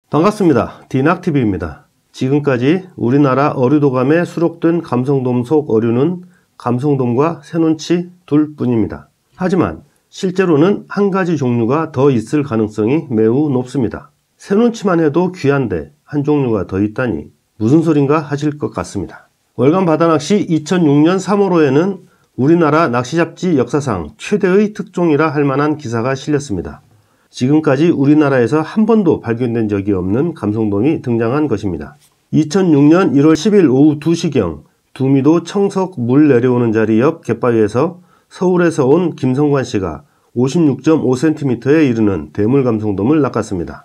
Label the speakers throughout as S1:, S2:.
S1: 반갑습니다. 디낙TV입니다. 지금까지 우리나라 어류도감에 수록된 감성돔 속 어류는 감성돔과 새눈치 둘 뿐입니다. 하지만 실제로는 한 가지 종류가 더 있을 가능성이 매우 높습니다. 새눈치만 해도 귀한데 한 종류가 더 있다니 무슨 소린가 하실 것 같습니다. 월간 바다낚시 2006년 3월호에는 우리나라 낚시잡지 역사상 최대의 특종이라 할 만한 기사가 실렸습니다. 지금까지 우리나라에서 한 번도 발견된 적이 없는 감성돔이 등장한 것입니다. 2006년 1월 10일 오후 2시경 두미도 청석 물 내려오는 자리 옆 갯바위에서 서울에서 온 김성관 씨가 56.5cm에 이르는 대물 감성돔을 낚았습니다.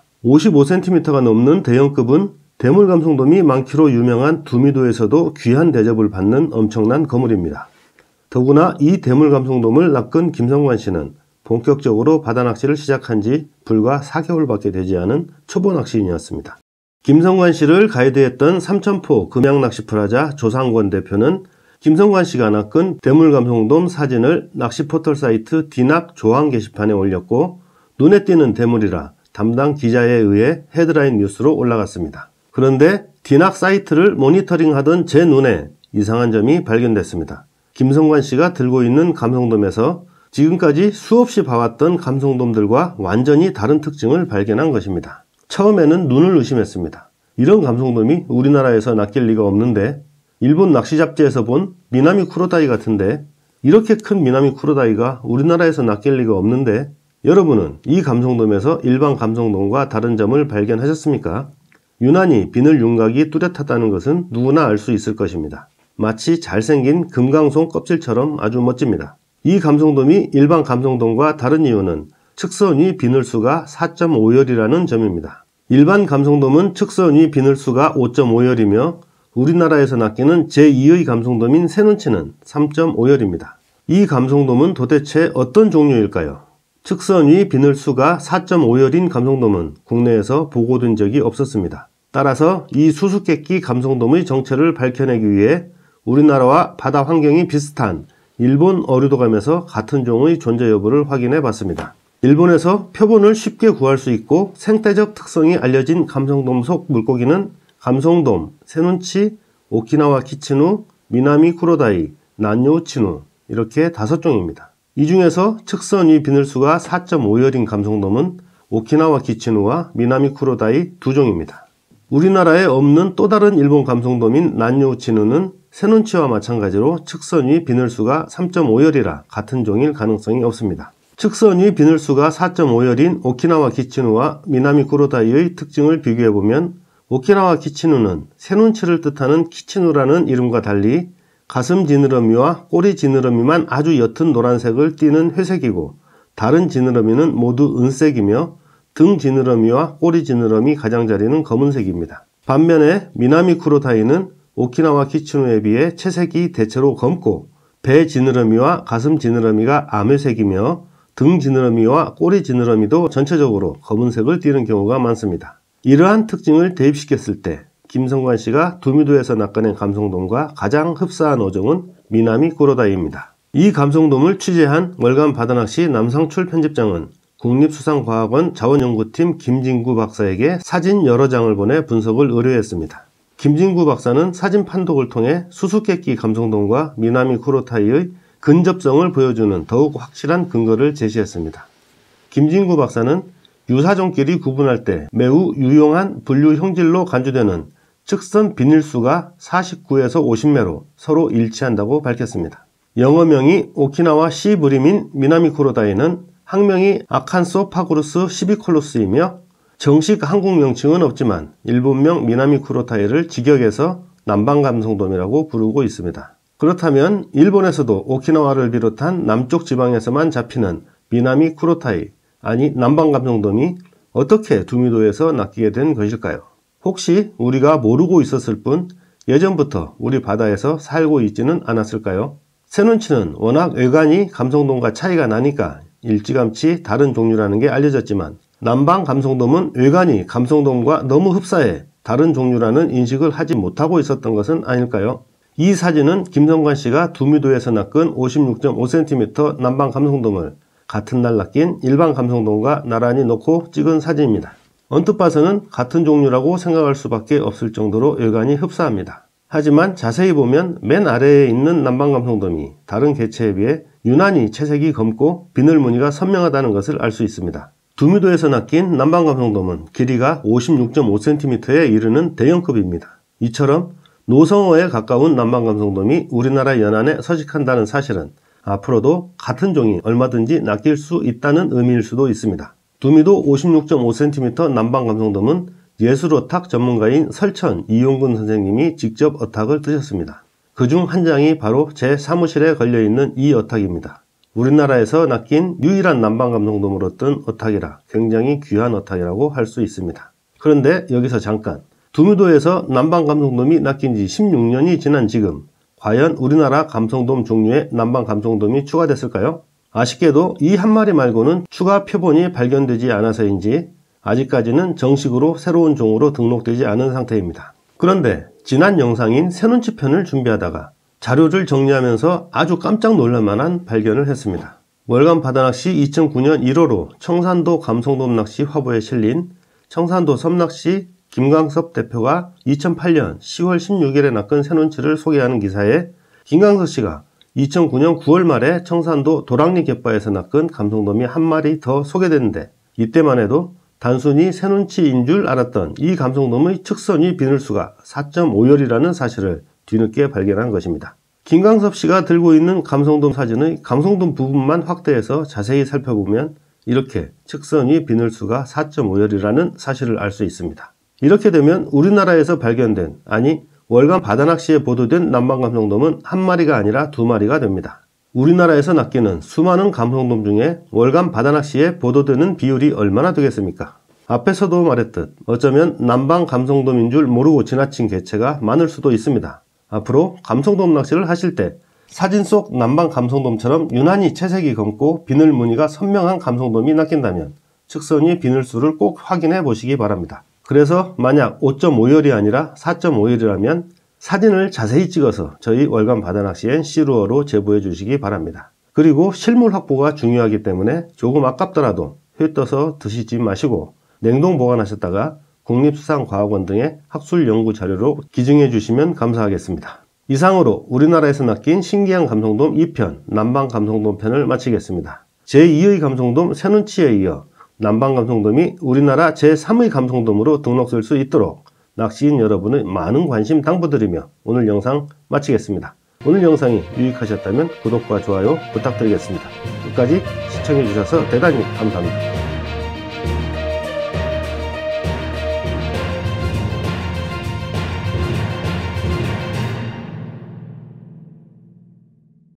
S1: 55cm가 넘는 대형급은 대물 감성돔이 많기로 유명한 두미도에서도 귀한 대접을 받는 엄청난 거물입니다. 더구나 이 대물 감성돔을 낚은 김성관 씨는 본격적으로 바다낚시를 시작한 지 불과 4개월밖에 되지 않은 초보 낚시인이었습니다. 김성관 씨를 가이드했던 삼천포 금양낚시프라자 조상권 대표는 김성관 씨가 낚은 대물 감성돔 사진을 낚시 포털 사이트 디낙 조항 게시판에 올렸고 눈에 띄는 대물이라 담당 기자에 의해 헤드라인 뉴스로 올라갔습니다. 그런데 디낙 사이트를 모니터링하던 제 눈에 이상한 점이 발견됐습니다. 김성관 씨가 들고 있는 감성돔에서 지금까지 수없이 봐왔던 감성돔들과 완전히 다른 특징을 발견한 것입니다. 처음에는 눈을 의심했습니다. 이런 감성돔이 우리나라에서 낚일 리가 없는데, 일본 낚시 잡지에서 본 미나미 쿠로다이 같은데, 이렇게 큰 미나미 쿠로다이가 우리나라에서 낚일 리가 없는데, 여러분은 이 감성돔에서 일반 감성돔과 다른 점을 발견하셨습니까? 유난히 비늘 윤곽이 뚜렷하다는 것은 누구나 알 수 있을 것입니다. 마치 잘생긴 금강송 껍질처럼 아주 멋집니다. 이 감성돔이 일반 감성돔과 다른 이유는 측선 위 비늘수가 4.5열이라는 점입니다. 일반 감성돔은 측선 위 비늘수가 5.5열이며 우리나라에서 낚이는 제2의 감성돔인 새눈치는 3.5열입니다. 이 감성돔은 도대체 어떤 종류일까요? 측선 위 비늘수가 4.5열인 감성돔은 국내에서 보고된 적이 없었습니다. 따라서 이 수수께끼 감성돔의 정체를 밝혀내기 위해 우리나라와 바다 환경이 비슷한 일본 어류도감에서 같은 종의 존재 여부를 확인해 봤습니다. 일본에서 표본을 쉽게 구할 수 있고 생태적 특성이 알려진 감성돔 속 물고기는 감성돔, 새눈치, 오키나와 키치누, 미나미 쿠로다이, 난요 치누 이렇게 5종입니다. 이 중에서 측선 위 비늘수가 4.5열인 감성돔은 오키나와 키치누와 미나미 쿠로다이 2종입니다. 우리나라에 없는 또 다른 일본 감성돔인 난요 치누는 새눈치와 마찬가지로 측선 위 비늘수가 3.5열이라 같은 종일 가능성이 없습니다. 측선 위 비늘수가 4.5열인 오키나와 키치누와 미나미 쿠로다이의 특징을 비교해보면 오키나와 키치누는 새눈치를 뜻하는 키치누라는 이름과 달리 가슴 지느러미와 꼬리 지느러미만 아주 옅은 노란색을 띠는 회색이고 다른 지느러미는 모두 은색이며 등 지느러미와 꼬리 지느러미 가장자리는 검은색입니다. 반면에 미나미 쿠로다이는 오키나와 키치누에 비해 채색이 대체로 검고 배 지느러미와 가슴 지느러미가 암회색이며 등 지느러미와 꼬리 지느러미도 전체적으로 검은색을 띠는 경우가 많습니다. 이러한 특징을 대입시켰을 때 김성관 씨가 두미도에서 낚아낸 감성돔과 가장 흡사한 어종은 미나미 쿠로다이입니다. 이 감성돔을 취재한 월간 바다낚시 남상출 편집장은 국립수산과학원 자원연구팀 김진구 박사에게 사진 여러 장을 보내 분석을 의뢰했습니다. 김진구 박사는 사진 판독을 통해 수수께끼 감성돔과 미나미 쿠로다이의 근접성을 보여주는 더욱 확실한 근거를 제시했습니다. 김진구 박사는 유사종끼리 구분할 때 매우 유용한 분류 형질로 간주되는 측선 비닐수가 49에서 50매로 서로 일치한다고 밝혔습니다. 영어명이 오키나와 시브림인 미나미 쿠로다이는 학명이 아칸소파구루스 시비콜루스이며 정식 한국 명칭은 없지만 일본명 미나미 쿠로다이를 직역해서 남방 감성돔이라고 부르고 있습니다. 그렇다면 일본에서도 오키나와를 비롯한 남쪽 지방에서만 잡히는 미나미 쿠로다이, 아니 남방 감성돔이 어떻게 두미도에서 낚이게 된 것일까요? 혹시 우리가 모르고 있었을 뿐 예전부터 우리 바다에서 살고 있지는 않았을까요? 새눈치는 워낙 외관이 감성돔과 차이가 나니까 일찌감치 다른 종류라는 게 알려졌지만 남방 감성돔은 외관이 감성돔과 너무 흡사해 다른 종류라는 인식을 하지 못하고 있었던 것은 아닐까요? 이 사진은 김성관 씨가 두미도에서 낚은 56.5cm 남방 감성돔을 같은 날 낚인 일반 감성돔과 나란히 놓고 찍은 사진입니다. 언뜻 봐서는 같은 종류라고 생각할 수밖에 없을 정도로 열간이 흡사합니다. 하지만 자세히 보면 맨 아래에 있는 남방감성돔이 다른 개체에 비해 유난히 채색이 검고 비늘 무늬가 선명하다는 것을 알 수 있습니다. 두미도에서 낚인 남방감성돔은 길이가 56.5cm에 이르는 대형급입니다. 이처럼 노성어에 가까운 남방감성돔이 우리나라 연안에 서식한다는 사실은 앞으로도 같은 종이 얼마든지 낚일 수 있다는 의미일 수도 있습니다. 두미도 56.5cm 남방감성돔은 예술어탁 전문가인 설천 이용근 선생님이 직접 어탁을 뜨셨습니다. 그중 한 장이 바로 제 사무실에 걸려있는 이 어탁입니다. 우리나라에서 낚인 유일한 남방감성돔으로 뜬 어탁이라 굉장히 귀한 어탁이라고 할 수 있습니다. 그런데 여기서 잠깐, 두미도에서 남방감성돔이 낚인 지 16년이 지난 지금 과연 우리나라 감성돔 종류에 남방감성돔이 추가됐을까요? 아쉽게도 이 한 마리 말고는 추가 표본이 발견되지 않아서인지 아직까지는 정식으로 새로운 종으로 등록되지 않은 상태입니다. 그런데 지난 영상인 새눈치 편을 준비하다가 자료를 정리하면서 아주 깜짝 놀랄만한 발견을 했습니다. 월간 바다낚시 2009년 1호로 청산도 감성돔 낚시 화보에 실린 청산도 섬낚시 김광섭 대표가 2008년 10월 16일에 낚은 새눈치를 소개하는 기사에 김광섭 씨가 2009년 9월 말에 청산도 도랑리 갯바에서 낚은 감성돔이 한 마리 더 소개됐는데 이때만 해도 단순히 새눈치인 줄 알았던 이 감성돔의 측선위 비늘수가 4.5열이라는 사실을 뒤늦게 발견한 것입니다. 김광섭 씨가 들고 있는 감성돔 사진의 감성돔 부분만 확대해서 자세히 살펴보면 이렇게 측선위 비늘수가 4.5열이라는 사실을 알 수 있습니다. 이렇게 되면 우리나라에서 발견된, 아니 월간 바다낚시에 보도된 남방감성돔은 한 마리가 아니라 두 마리가 됩니다. 우리나라에서 낚이는 수많은 감성돔 중에 월간 바다낚시에 보도되는 비율이 얼마나 되겠습니까? 앞에서도 말했듯 어쩌면 남방 감성돔인 줄 모르고 지나친 개체가 많을 수도 있습니다. 앞으로 감성돔 낚시를 하실 때 사진 속 남방 감성돔처럼 유난히 채색이 검고 비늘 무늬가 선명한 감성돔이 낚인다면 측선위 비늘수를 꼭 확인해 보시기 바랍니다. 그래서 만약 5.5열이 아니라 4.5열이라면 사진을 자세히 찍어서 저희 월간 바다낚시엔 시루어로 제보해 주시기 바랍니다. 그리고 실물 확보가 중요하기 때문에 조금 아깝더라도 회 떠서 드시지 마시고 냉동 보관하셨다가 국립수산과학원 등의 학술 연구 자료로 기증해 주시면 감사하겠습니다. 이상으로 우리나라에서 낚인 신기한 감성돔 2편 남방 감성돔 편을 마치겠습니다. 제2의 감성돔 새눈치에 이어 남방 감성돔이 우리나라 제3의 감성돔으로 등록될 수 있도록 낚시인 여러분의 많은 관심 당부드리며 오늘 영상 마치겠습니다. 오늘 영상이 유익하셨다면 구독과 좋아요 부탁드리겠습니다. 끝까지 시청해주셔서 대단히 감사합니다.